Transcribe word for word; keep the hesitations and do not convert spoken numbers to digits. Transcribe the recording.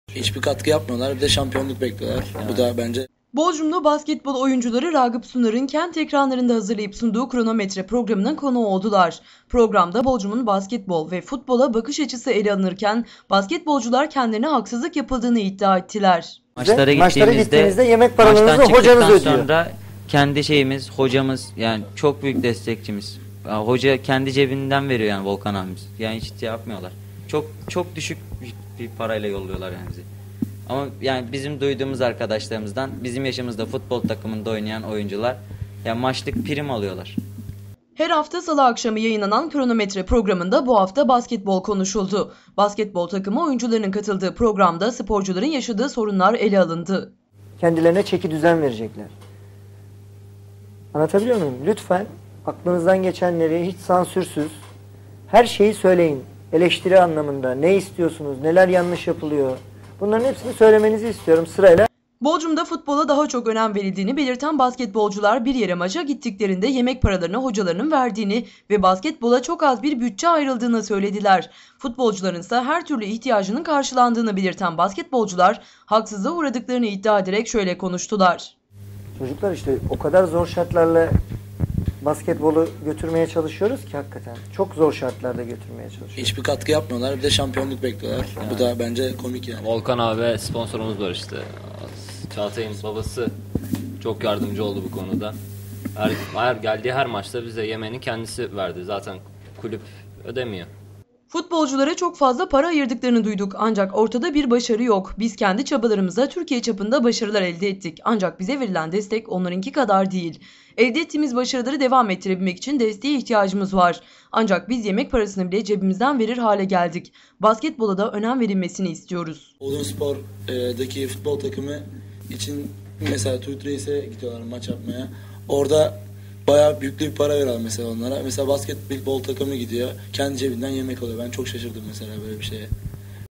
Hiçbir katkı yapmıyorlar. Bir de şampiyonluk bekliyorlar. Yani. Bu da bence... Bodrumlu basketbol oyuncuları Ragıp Sunar'ın kent ekranlarında hazırlayıp sunduğu kronometre programının konuğu oldular. Programda Bodrum'un basketbol ve futbola bakış açısı ele alınırken basketbolcular kendilerine haksızlık yapıldığını iddia ettiler. Maçlara gittiğimizde, maçlara gittiğimizde yemek paralarınızı hocanız ödüyor. Sonra kendi şeyimiz, hocamız yani çok büyük destekçimiz. Yani hoca kendi cebinden veriyor yani Volkan abimiz. Yani hiç şey yapmıyorlar. Çok çok düşük bir parayla yolluyorlar yani bizi. Ama yani bizim duyduğumuz arkadaşlarımızdan bizim yaşımızda futbol takımında oynayan oyuncular yani maçlık prim alıyorlar. Her hafta salı akşamı yayınlanan kronometre programında bu hafta basketbol konuşuldu. Basketbol takımı oyuncularının katıldığı programda sporcuların yaşadığı sorunlar ele alındı. Kendilerine çeki düzen verecekler. Anlatabiliyor muyum? Lütfen aklınızdan geçenleri hiç sansürsüz her şeyi söyleyin. Eleştiri anlamında ne istiyorsunuz, neler yanlış yapılıyor. Bunların hepsini söylemenizi istiyorum sırayla. Bodrum'da futbola daha çok önem verildiğini belirten basketbolcular bir yere maça gittiklerinde yemek paralarını hocalarının verdiğini ve basketbola çok az bir bütçe ayrıldığını söylediler. Futbolcuların ise her türlü ihtiyacının karşılandığını belirten basketbolcular haksızlığa uğradıklarını iddia ederek şöyle konuştular. Çocuklar işte o kadar zor şartlarla basketbolu götürmeye çalışıyoruz ki hakikaten. Çok zor şartlarda götürmeye çalışıyoruz. Hiçbir katkı yapmıyorlar. Bir de şampiyonluk bekliyorlar. Yani. Bu da bence komik yani. Volkan abi sponsorumuz var işte. Çağatay'ın babası çok yardımcı oldu bu konuda. Her, her geldiği her maçta bize yemeğini kendisi verdi. Zaten kulüp ödemiyor. Futbolculara çok fazla para ayırdıklarını duyduk ancak ortada bir başarı yok. Biz kendi çabalarımızla Türkiye çapında başarılar elde ettik. Ancak bize verilen destek onlarınki kadar değil. Elde ettiğimiz başarıları devam ettirebilmek için desteğe ihtiyacımız var. Ancak biz yemek parasını bile cebimizden verir hale geldik. Basketbola da önem verilmesini istiyoruz. Bodrumspor'daki futbol takımı için mesela Tuğut Reis'e gidiyorlar maç yapmaya. Orada bayağı büyük bir para veriyorlar mesela onlara. Mesela basketbol takımı gidiyor. Kendi cebinden yemek alıyor. Ben çok şaşırdım mesela böyle bir şeye.